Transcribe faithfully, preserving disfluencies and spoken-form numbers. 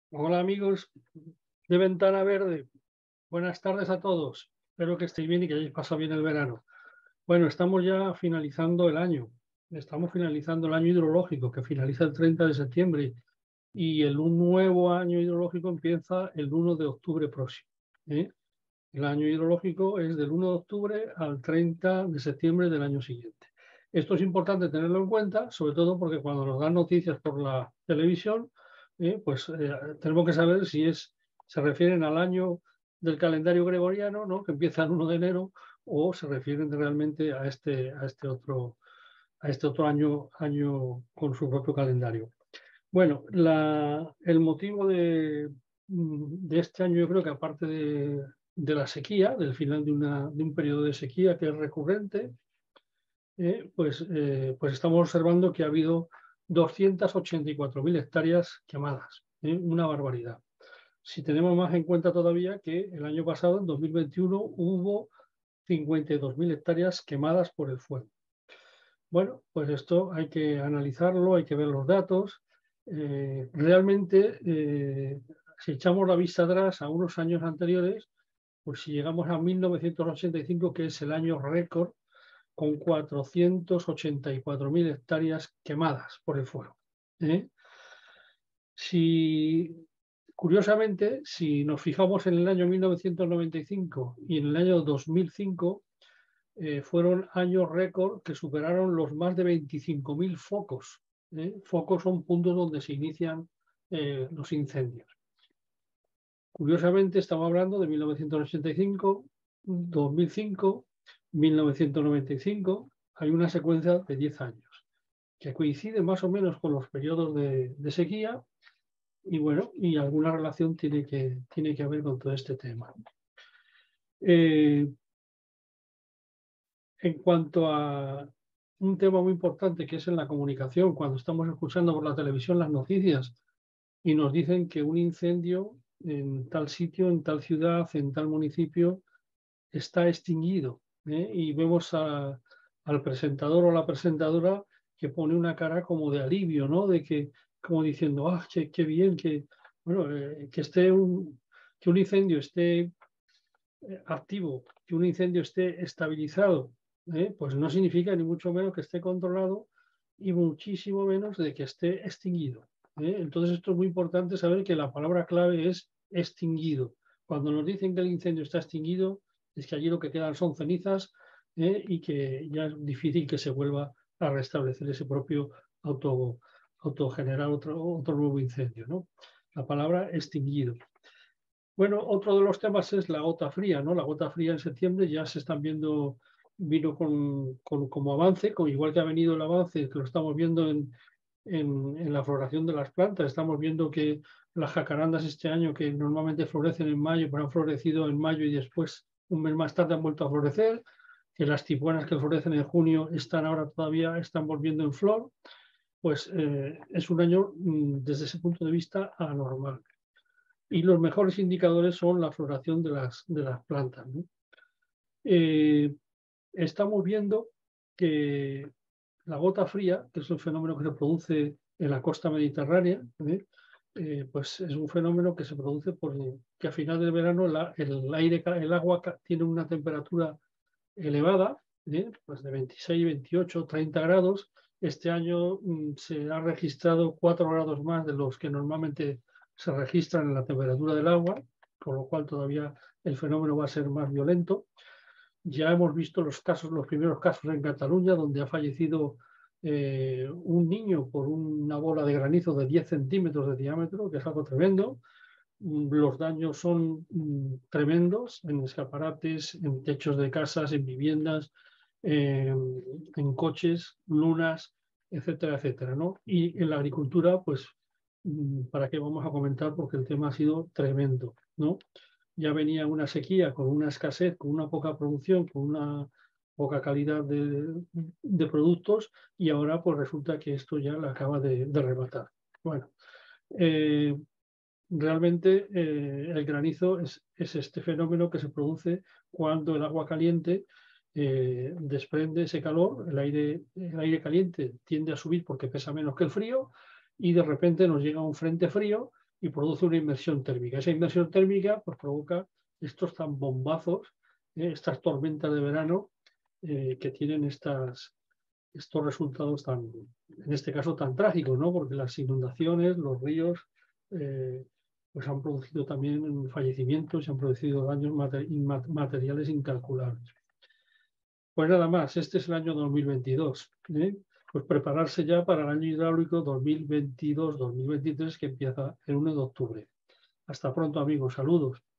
Hola amigos de Ventana Verde, buenas tardes a todos. Espero que estéis bien y que hayáis pasado bien el verano. Bueno, estamos ya finalizando el año. Estamos finalizando el año hidrológico, que finaliza el treinta de septiembre, y el un nuevo año hidrológico empieza el uno de octubre próximo. ¿eh? El año hidrológico es del uno de octubre al treinta de septiembre del año siguiente. Esto es importante tenerlo en cuenta, sobre todo porque cuando nos dan noticias por la televisión, eh, pues eh, tenemos que saber si es, se refieren al año del calendario gregoriano, ¿no? Que empieza el uno de enero, o se refieren realmente a este, a este otro, a este otro año, año con su propio calendario. Bueno, la, el motivo de, de este año, yo creo que aparte de, de la sequía, del final de, una, de un periodo de sequía que es recurrente, eh, pues, eh, pues estamos observando que ha habido doscientas ochenta y cuatro mil hectáreas quemadas, ¿eh? Una barbaridad. Si tenemos más en cuenta todavía que el año pasado, en dos mil veintiuno, hubo cincuenta y dos mil hectáreas quemadas por el fuego. Bueno, pues esto hay que analizarlo, hay que ver los datos. Eh, realmente, eh, si echamos la vista atrás a unos años anteriores, pues si llegamos a mil novecientos ochenta y cinco, que es el año récord, con cuatrocientas ochenta y cuatro mil hectáreas quemadas por el fuego. ¿eh? Si, curiosamente, si nos fijamos en el año mil novecientos noventa y cinco y en el año dos mil cinco, eh, fueron años récord que superaron los más de veinticinco mil focos. ¿eh? Focos son puntos donde se inician eh, los incendios. Curiosamente, estamos hablando de mil novecientos ochenta y cinco, dos mil cinco, mil novecientos noventa y cinco. Hay una secuencia de diez años que coincide más o menos con los periodos de, de sequía y bueno, y alguna relación tiene que, tiene que haber con todo este tema. Eh, en cuanto a un tema muy importante que es en la comunicación, cuando estamos escuchando por la televisión las noticias y nos dicen que un incendio en tal sitio, en tal ciudad, en tal municipio está extinguido, ¿eh? Y vemos a, al presentador o la presentadora que pone una cara como de alivio, ¿no? De que, como diciendo, ah, qué, qué bien, que, bueno, eh, que esté un, que un incendio esté eh, activo, que un incendio esté estabilizado, ¿eh? Pues no significa ni mucho menos que esté controlado y muchísimo menos de que esté extinguido. ¿eh? Entonces esto es muy importante saber que la palabra clave es extinguido. Cuando nos dicen que el incendio está extinguido, es que allí lo que quedan son cenizas ¿eh? y que ya es difícil que se vuelva a restablecer ese propio auto, autogenerar otro, otro nuevo incendio, ¿no? La palabra extinguido. Bueno, otro de los temas es la gota fría, ¿no? La gota fría en septiembre ya se están viendo, vino con, con como avance, con, igual que ha venido el avance, que lo estamos viendo en, en, en la floración de las plantas. Estamos viendo que las jacarandas este año, que normalmente florecen en mayo, pero han florecido en mayo y después, un mes más tarde, han vuelto a florecer, que las tibuanas que florecen en junio están ahora todavía, están volviendo en flor, pues eh, es un año, mm, desde ese punto de vista, anormal. Y los mejores indicadores son la floración de las, de las plantas, ¿no? Eh, estamos viendo que la gota fría, que es un fenómeno que se produce en la costa mediterránea, ¿eh? Eh, pues es un fenómeno que se produce porque a final del verano la, el, aire, el agua tiene una temperatura elevada, ¿eh? Pues de veintiséis, veintiocho, treinta grados. Este año mm, se ha registrado cuatro grados más de los que normalmente se registran en la temperatura del agua, con lo cual todavía el fenómeno va a ser más violento. Ya hemos visto los casos, los primeros casos en Cataluña, donde ha fallecido eh, un niño por una bola de granizo de diez centímetros de diámetro, que es algo tremendo. Los daños son mm, tremendos en escaparates, en techos de casas, en viviendas, eh, en coches, lunas, etcétera, etcétera, ¿no? Y en la agricultura, pues, mm, ¿para qué vamos a comentar? Porque el tema ha sido tremendo, ¿no? Ya venía una sequía con una escasez, con una poca producción, con una poca calidad de, de productos y ahora pues resulta que esto ya la acaba de, de rematar. Bueno, eh, realmente eh, el granizo es, es, este fenómeno que se produce cuando el agua caliente eh, desprende ese calor, el aire, el aire caliente tiende a subir porque pesa menos que el frío y de repente nos llega un frente frío y produce una inmersión térmica. Esa inmersión térmica pues, provoca estos tan bombazos, eh, estas tormentas de verano eh, que tienen estas, estos resultados tan, en este caso, tan trágicos, ¿no? Porque las inundaciones, los ríos, eh, pues han producido también fallecimientos y han producido daños materiales incalculables. Pues nada más, este es el año dos mil veintidós. ¿eh? Pues prepararse ya para el año hidráulico dos mil veintidós dos mil veintitrés que empieza el uno de octubre. Hasta pronto, amigos. Saludos.